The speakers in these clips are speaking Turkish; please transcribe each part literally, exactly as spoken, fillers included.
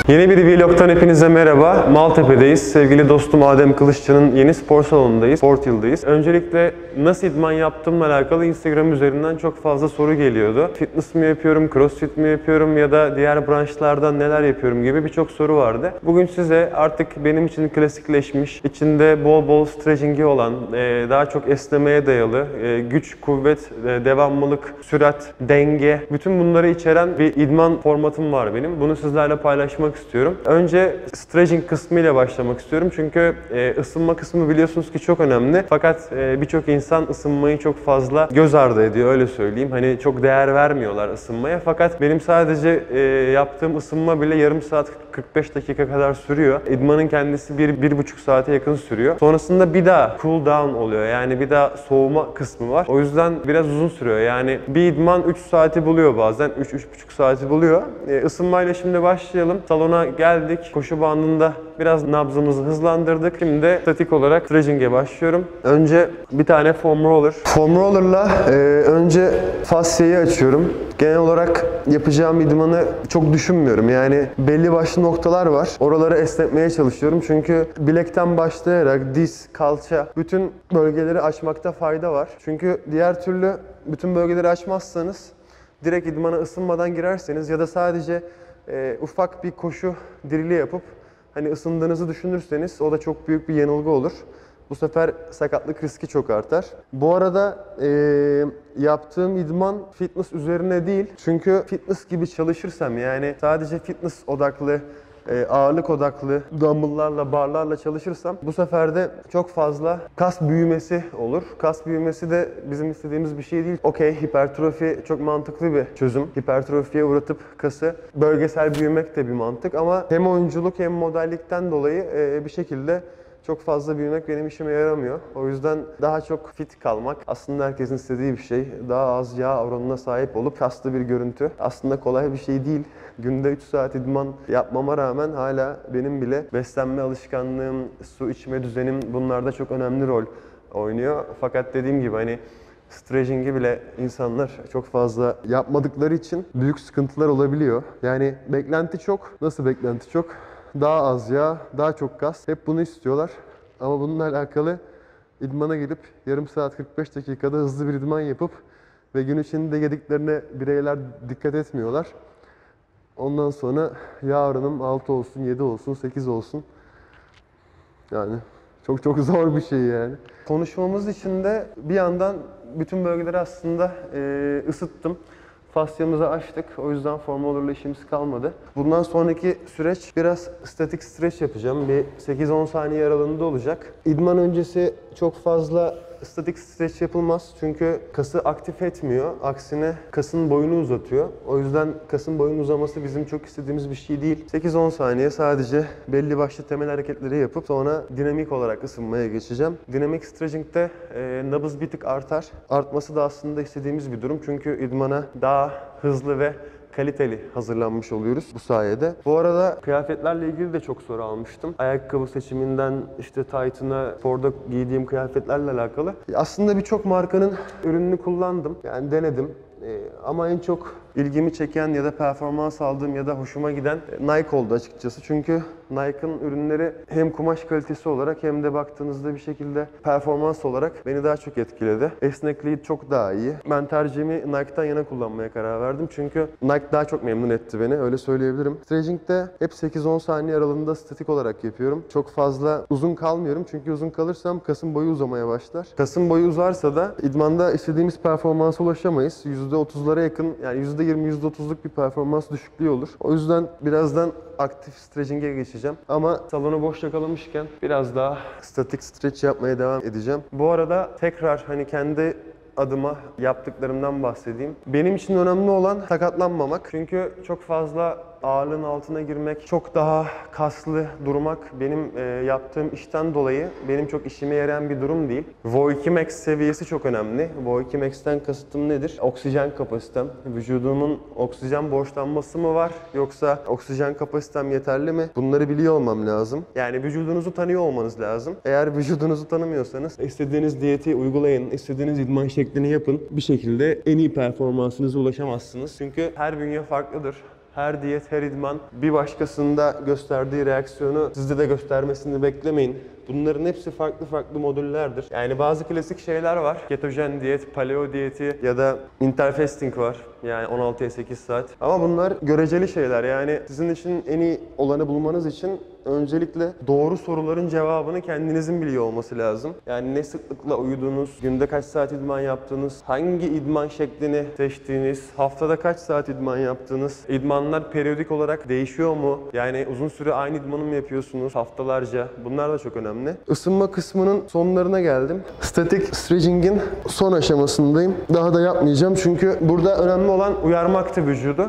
Yeni bir vlogtan hepinize merhaba. Maltepe'deyiz. Sevgili dostum Adem Kılıççı'nın yeni spor salonundayız. Sport Yıl'dayız. Öncelikle nasıl idman yaptığımla alakalı Instagram üzerinden çok fazla soru geliyordu. Fitness mi yapıyorum, crossfit mi yapıyorum ya da diğer branşlardan neler yapıyorum gibi birçok soru vardı. Bugün size artık benim için klasikleşmiş, içinde bol bol stretching'i olan, daha çok esnemeye dayalı, güç, kuvvet, devamlılık, sürat, denge, bütün bunları içeren bir idman formatım var benim. Bunu sizlerle paylaşmak istiyorum. Önce stretching kısmıyla başlamak istiyorum. Çünkü ısınma kısmı biliyorsunuz ki çok önemli. Fakat birçok insan ısınmayı çok fazla göz ardı ediyor, öyle söyleyeyim. Hani çok değer vermiyorlar ısınmaya. Fakat benim sadece yaptığım ısınma bile yarım saat kırk beş dakika kadar sürüyor. İdmanın kendisi bir, bir buçuk saate yakın sürüyor. Sonrasında bir daha cool down oluyor. Yani bir daha soğuma kısmı var. O yüzden biraz uzun sürüyor. Yani bir idman üç saati buluyor bazen. üç üç buçuk saati buluyor. E, ısınmayla şimdi başlayalım. Salona geldik. Koşu bandında biraz nabzımızı hızlandırdık. Şimdi de statik olarak stretching'e başlıyorum. Önce bir tane foam roller. Foam roller'la e, önce fasciayı açıyorum. Genel olarak yapacağım idmanı çok düşünmüyorum. Yani belli başlı noktalar var. Oraları esnetmeye çalışıyorum. Çünkü bilekten başlayarak diz, kalça, bütün bölgeleri açmakta fayda var. Çünkü diğer türlü bütün bölgeleri açmazsanız, direkt idmana ısınmadan girerseniz ya da sadece e, ufak bir koşu dirili yapıp hani ısındığınızı düşünürseniz o da çok büyük bir yanılgı olur. Bu sefer sakatlık riski çok artar. Bu arada e, yaptığım idman fitness üzerine değil. Çünkü fitness gibi çalışırsam, yani sadece fitness odaklı, e, ağırlık odaklı dumbbell'larla, barlarla çalışırsam bu sefer de çok fazla kas büyümesi olur. Kas büyümesi de bizim istediğimiz bir şey değil. Okey, hipertrofi çok mantıklı bir çözüm. Hipertrofiye uğratıp kası bölgesel büyümek de bir mantık ama hem oyunculuk hem modellikten dolayı e, bir şekilde çok fazla büyümek benim işime yaramıyor. O yüzden daha çok fit kalmak aslında herkesin istediği bir şey. Daha az yağ oranına sahip olup kaslı bir görüntü. Aslında kolay bir şey değil. Günde üç saat idman yapmama rağmen hala benim bile beslenme alışkanlığım, su içme düzenim bunlarda çok önemli rol oynuyor. Fakat dediğim gibi hani stretching'i bile insanlar çok fazla yapmadıkları için büyük sıkıntılar olabiliyor. Yani beklenti çok. Nasıl beklenti çok? Daha az yağ, daha çok kas. Hep bunu istiyorlar. Ama bununla alakalı idmana gelip yarım saat kırk beş dakikada hızlı bir idman yapıp ve gün içinde yediklerine bireyler dikkat etmiyorlar. Ondan sonra yağ oranım altı olsun, yedi olsun, sekiz olsun. Yani çok çok zor bir şey yani. Konuşmamız için de bir yandan bütün bölgeleri aslında e, ısıttım. Fasyamızı açtık. O yüzden foam roller'la işimiz kalmadı. Bundan sonraki süreç biraz statik stretch yapacağım. Bir sekiz on saniye aralığında olacak. İdman öncesi çok fazla statik stretch yapılmaz. Çünkü kası aktif etmiyor. Aksine kasın boyunu uzatıyor. O yüzden kasın boyun uzaması bizim çok istediğimiz bir şey değil. sekiz on saniye sadece belli başlı temel hareketleri yapıp sonra dinamik olarak ısınmaya geçeceğim. Dinamik stretching'de e, nabız bir tık artar. Artması da aslında istediğimiz bir durum. Çünkü idmana daha hızlı ve kaliteli hazırlanmış oluyoruz bu sayede. Bu arada kıyafetlerle ilgili de çok soru almıştım. Ayakkabı seçiminden işte Titan'a, sporda giydiğim kıyafetlerle alakalı. Aslında birçok markanın ürününü kullandım. Yani denedim. Ee, ama en çok ilgimi çeken ya da performans aldığım ya da hoşuma giden Nike oldu açıkçası. Çünkü Nike'ın ürünleri hem kumaş kalitesi olarak hem de baktığınızda bir şekilde performans olarak beni daha çok etkiledi. Esnekliği çok daha iyi. Ben tercihimi Nike'tan yana kullanmaya karar verdim. Çünkü Nike daha çok memnun etti beni, öyle söyleyebilirim. Stretching'de hep sekiz on saniye aralığında statik olarak yapıyorum. Çok fazla uzun kalmıyorum çünkü uzun kalırsam kasın boyu uzamaya başlar. Kasın boyu uzarsa da idmanda istediğimiz performansa ulaşamayız. yüzde otuzlara yakın, yani yüzde yirmi yüzde otuzluk bir performans düşüklüğü olur. O yüzden birazdan aktif stretching'e geçeceğim. Ama salonu boş yakalamışken biraz daha statik stretch yapmaya devam edeceğim. Bu arada tekrar hani kendi adıma yaptıklarımdan bahsedeyim. Benim için önemli olan sakatlanmamak. Çünkü çok fazla ağırlığın altına girmek, çok daha kaslı durmak benim e, yaptığım işten dolayı benim çok işime yarayan bir durum değil. V O iki max seviyesi çok önemli. V O iki max'ten kasıtım nedir? Oksijen kapasitem. Vücudumun oksijen borçlanması mı var? Yoksa oksijen kapasitem yeterli mi? Bunları biliyor olmam lazım. Yani vücudunuzu tanıyor olmanız lazım. Eğer vücudunuzu tanımıyorsanız istediğiniz diyeti uygulayın, istediğiniz idman şeklini yapın. Bir şekilde en iyi performansınıza ulaşamazsınız. Çünkü her bünye farklıdır. her diyet, her idman bir başkasında gösterdiği reaksiyonu sizde de göstermesini beklemeyin. Bunların hepsi farklı farklı modüllerdir. Yani bazı klasik şeyler var. Ketojen diyet, paleo diyeti ya da interfasting var. Yani on altıya sekiz saat. Ama bunlar göreceli şeyler. Yani sizin için en iyi olanı bulmanız için öncelikle doğru soruların cevabını kendinizin biliyor olması lazım. Yani ne sıklıkla uyuduğunuz, günde kaç saat idman yaptığınız, hangi idman şeklini seçtiğiniz, haftada kaç saat idman yaptığınız, idmanlar periyodik olarak değişiyor mu? Yani uzun süre aynı idmanı mı yapıyorsunuz haftalarca? Bunlar da çok önemli. Isınma kısmının sonlarına geldim. Static stretching'in son aşamasındayım. Daha da yapmayacağım çünkü burada önemli olan uyarmaktı vücudu.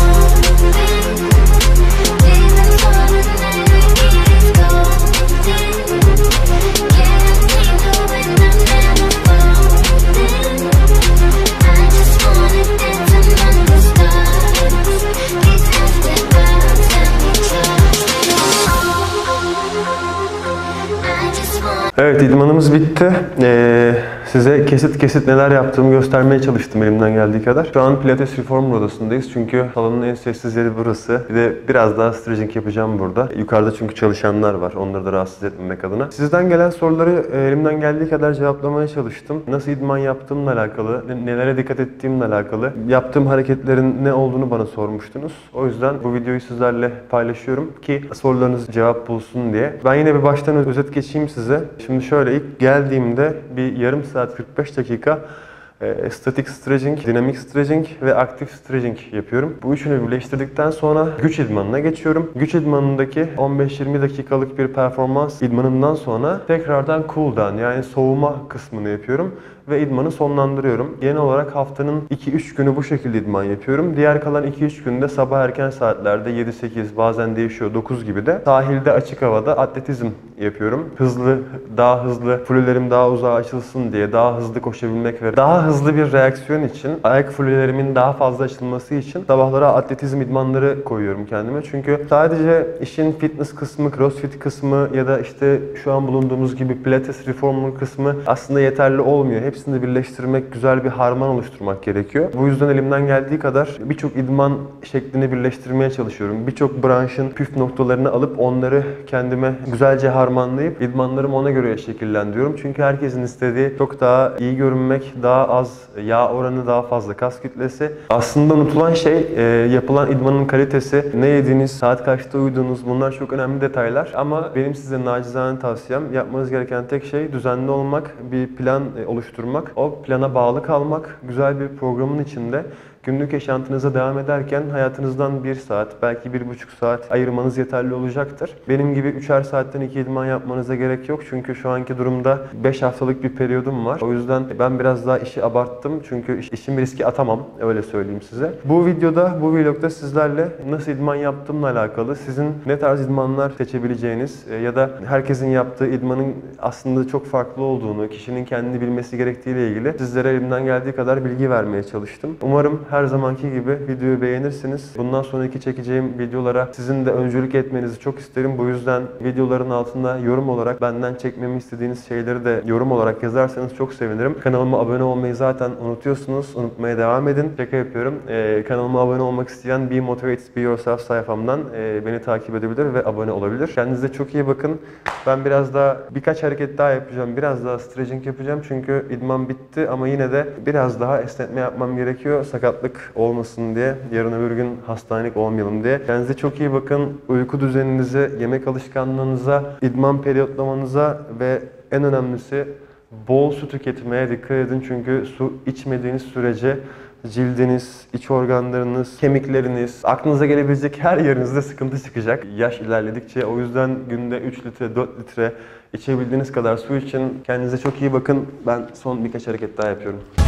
Evet, idmanımız bitti. Ee, size kesit kesit neler yaptığımı göstermeye çalıştım elimden geldiği kadar. Şu an Pilates Reformer odasındayız çünkü salonun en sessiz yeri burası. Bir de biraz daha stretching yapacağım burada. Yukarıda çünkü çalışanlar var. Onları da rahatsız etmemek adına. Sizden gelen soruları elimden geldiği kadar cevaplamaya çalıştım. Nasıl idman yaptığımla alakalı, nelere dikkat ettiğimle alakalı, yaptığım hareketlerin ne olduğunu bana sormuştunuz. O yüzden bu videoyu sizlerle paylaşıyorum ki sorularınız cevap bulsun diye. Ben yine bir baştan özet geçeyim size. Şimdi şöyle, ilk geldiğimde bir yarım saat kırk beş dakika e, static stretching, dinamik stretching ve aktif stretching yapıyorum. Bu üçünü birleştirdikten sonra güç idmanına geçiyorum. Güç idmanındaki on beş yirmi dakikalık bir performans idmanından sonra tekrardan cool down, yani soğuma kısmını yapıyorum ve idmanı sonlandırıyorum. Genel olarak haftanın iki üç günü bu şekilde idman yapıyorum. Diğer kalan iki üç günde sabah erken saatlerde yedi sekiz, bazen değişiyor dokuz gibi de sahilde açık havada atletizm yapıyorum. Hızlı, daha hızlı, fulllerim daha uzağa açılsın diye, daha hızlı koşabilmek ve daha hızlı bir reaksiyon için, ayak fullerimin daha fazla açılması için sabahlara atletizm idmanları koyuyorum kendime. Çünkü sadece işin fitness kısmı, crossfit kısmı ya da işte şu an bulunduğumuz gibi pilates reformer kısmı aslında yeterli olmuyor. Hepsini birleştirmek, güzel bir harman oluşturmak gerekiyor. Bu yüzden elimden geldiği kadar birçok idman şeklini birleştirmeye çalışıyorum. Birçok branşın püf noktalarını alıp onları kendime güzelce harmanlayıp idmanlarımı ona göre şekillendiriyorum. Çünkü herkesin istediği çok daha iyi görünmek, daha az yağ oranı, daha fazla kas kütlesi. Aslında unutulan şey e, yapılan idmanın kalitesi, ne yediğiniz, saat kaçta uyuduğunuz, bunlar çok önemli detaylar. Ama benim size nacizane tavsiyem, yapmanız gereken tek şey düzenli olmak, bir plan e, oluşturmak. O plana bağlı kalmak, güzel bir programın içinde günlük yaşantınıza devam ederken hayatınızdan bir saat, belki bir buçuk saat ayırmanız yeterli olacaktır. Benim gibi üçer saatten iki idman yapmanıza gerek yok. Çünkü şu anki durumda beş haftalık bir periyodum var. O yüzden ben biraz daha işi abarttım. Çünkü işimi riske atamam, öyle söyleyeyim size. Bu videoda, bu vlogda sizlerle nasıl idman yaptığımla alakalı, sizin ne tarz idmanlar seçebileceğiniz ya da herkesin yaptığı idmanın aslında çok farklı olduğunu, kişinin kendini bilmesi gerektiğiyle ilgili sizlere elimden geldiği kadar bilgi vermeye çalıştım. Umarım her zamanki gibi videoyu beğenirsiniz. Bundan sonraki çekeceğim videolara sizin de öncülük etmenizi çok isterim. Bu yüzden videoların altında yorum olarak benden çekmemi istediğiniz şeyleri de yorum olarak yazarsanız çok sevinirim. Kanalıma abone olmayı zaten unutuyorsunuz. Unutmaya devam edin. Şaka yapıyorum. Ee, kanalıma abone olmak isteyen Be Motivated Be Yourself sayfamdan e, beni takip edebilir ve abone olabilir. Kendinize çok iyi bakın. Ben biraz daha birkaç hareket daha yapacağım. Biraz daha stretching yapacağım. Çünkü idman bitti ama yine de biraz daha esnetme yapmam gerekiyor. Sakat olmasın diye, yarın öbür gün hastanelik olmayalım diye. Kendinize çok iyi bakın. Uyku düzeninize, yemek alışkanlığınıza, idman periyotlamanıza ve en önemlisi bol su tüketmeye dikkat edin. Çünkü su içmediğiniz sürece cildiniz, iç organlarınız, kemikleriniz, aklınıza gelebilecek her yerinizde sıkıntı çıkacak yaş ilerledikçe. O yüzden günde üç litre, dört litre içebildiğiniz kadar su için. Kendinize çok iyi bakın. Ben son birkaç hareket daha yapıyorum.